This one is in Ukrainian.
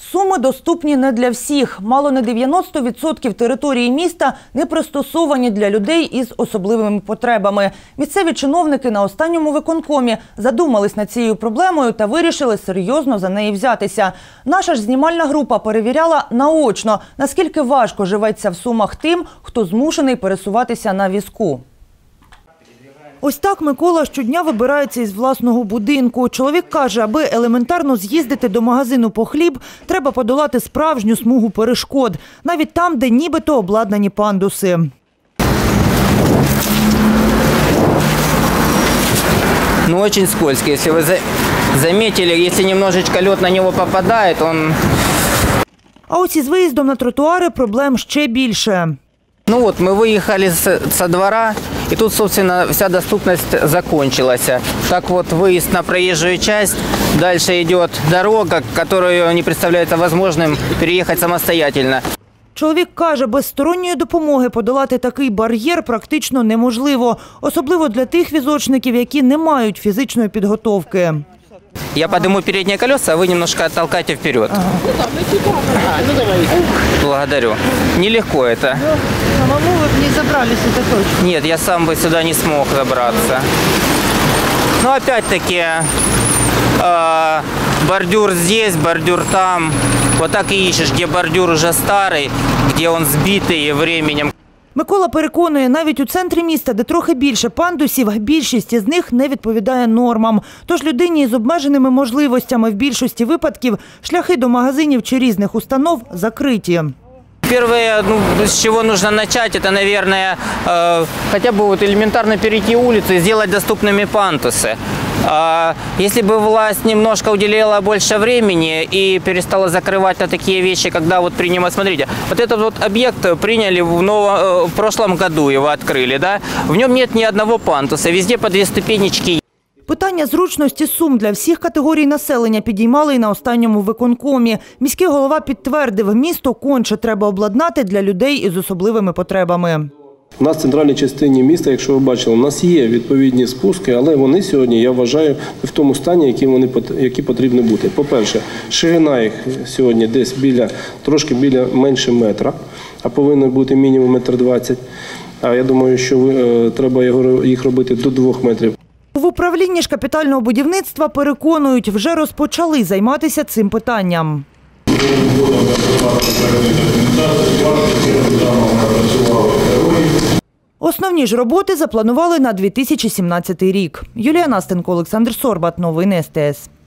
Суми доступні не для всіх. Мало не 90% території міста не пристосовані для людей із особливими потребами. Місцеві чиновники на останньому виконкомі задумались над цією проблемою та вирішили серйозно за неї взятися. Наша ж знімальна група перевіряла наочно, наскільки важко живеться в Сумах тим, хто змушений пересуватися на візку. Ось так Микола щодня вибирається із власного будинку. Чоловік каже, аби елементарно з'їздити до магазину по хліб, треба подолати справжню смугу перешкод. Навіть там, де нібито обладнані пандуси. Ну, очень скользкий. Если вы заметили, если немножечко лед на него попадает, он... А ось із виїздом на тротуари проблем ще більше. Ну вот, мы выехали со двора, и тут, собственно, вся доступность закончилась. Так вот, выезд на проезжую часть, дальше идет дорога, которую не представляется возможным переехать самостоятельно. Чоловік каже, без сторонньої допомоги подолати такий бар'єр практично неможливо. Особливо для тих візочників, які не мають фізичної підготовки. Я подниму передние колеса, а вы немножко оттолкайте вперед. Благодарю. Нелегко это. Самому вы бы не забрались, это точно. Нет, я сам бы сюда не смог забраться. Но опять-таки, бордюр здесь, бордюр там. Вот так и ищешь, где бордюр уже старый, где он сбитый временем. Микола переконує, навіть у центрі міста, де трохи більше пандусів, більшість із них не відповідає нормам. Тож людині з обмеженими можливостями в більшості випадків шляхи до магазинів чи різних установ закриті. Первое, с чего нужно начать, это, наверное, хотя бы вот элементарно перейти улицу и сделать доступными пандусы. Если бы власть немножко уделила больше времени и перестала закрывать на такие вещи, когда вот принимают, смотрите, вот этот вот объект приняли в прошлом году, его открыли, да, в нем нет ни одного пандуса, везде по 2 ступенечки. Питання зручності Сум для всіх категорій населення підіймали і на останньому виконкомі. Міський голова підтвердив, місто конче треба обладнати для людей із особливими потребами. У нас в центральній частині міста, якщо ви бачили, у нас є відповідні спуски, але вони сьогодні, я вважаю, в тому стані, які потрібні бути. По-перше, ширина їх сьогодні десь трошки менше метра, а повинно бути мінімум 1,20 м. А я думаю, що треба їх робити до 2 метрів. В управлінні ж капітального будівництва переконують, вже розпочали займатися цим питанням. Основні ж роботи запланували на 2017 рік. Юлія Настенко, Олександр Сорбат. Новини СТС.